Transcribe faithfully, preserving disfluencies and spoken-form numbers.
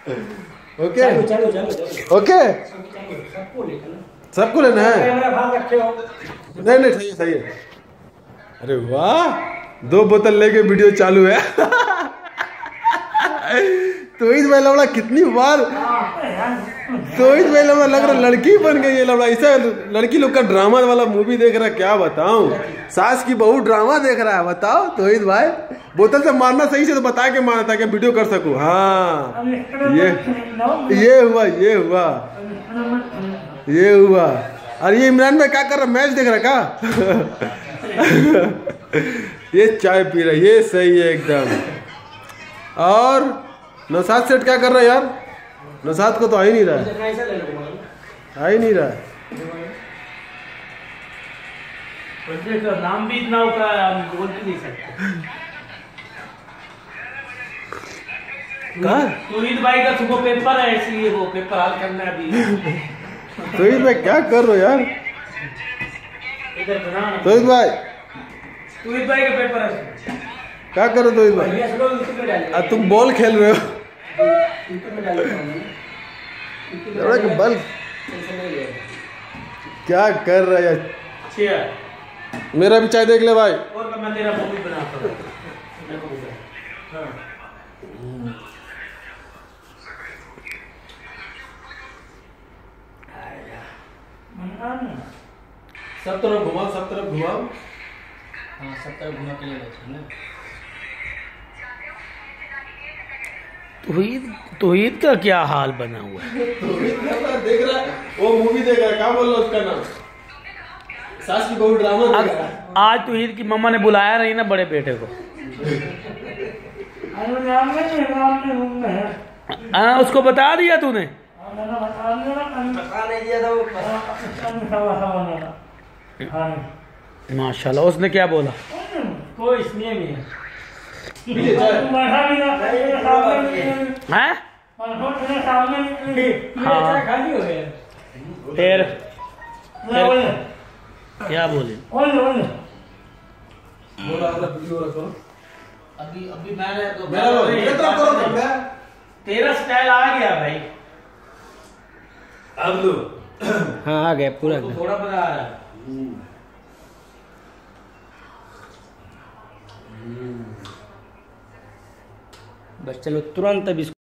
Okay चलो चलो चलो ओके सबको लेना सबको लेना है। कैमरा भाग रखे हो। नहीं नहीं सही है सही है। अरे वाह दो बोतल लेके वीडियो चालू है। तो इस भाई लवड़ा कितनी बार तो इस भाई लवड़ा लग रहा लड़की बन गई है लवड़ा। ऐसा लड़की लोग का ड्रामा वाला मूवी देख रहा है क्या बताऊं। सास की बहू ड्रामा देख रहा है बताओ। तो इस भाई बोतल से मारना सही से तो बता के मारना ताकि वीडियो कर सकूं। हाँ ये ये हुआ ये हुआ ये हुआ। अरे ये इमरान भाई क्या कर रहा मैच देख रहा क्या। ये चाय पी रहा ये सही है एकदम। और नौशाद सेठ क्या कर रहा है यार। नौशाद को तो आ ही नहीं रहा है आ ही नहीं रहा है। नाम भी इतना होगा बोल भी नहीं सकते। तुहिद भाई का सुबह पेपर है इसलिए वो पेपर हल करना है अभी। तो मैं क्या कर रहा हूँ यार। इधर तो भाई तुहिद भाई का पेपर है क्या कर रहे हो तो भाई। तुम बॉल खेल रहे हो बल क्या कर रहा है यार। मेरा भी चाय देख ले भाई। और मैं तेरा मूवी बनाता हूं। सब तरफ घुमाओ सब तरफ घुमाओ। हाँ सब तरफ घुमा के ले जाते हैं ना। तोहीद तोहीद का क्या हाल बना हुआ है। देख रहा है वो मूवी देख रहा है क्या बोल रहा उसका नाम सास की बहू ड्रामा देख रहा है। आज तोहीद की मम्मा ने बुलाया नहीं ना बड़े बेटे को। हाँ उसको बता दिया तूने। माशाल्लाह उसने क्या बोला। कोई इसमें भी है फिर क्या बोले। अभी अभी मैंने तो तेरा स्टाइल आ गया भाई। अब लो हाँ आ गया पूरा थोड़ा पता आ रहा है। बस चलो तुरंत अब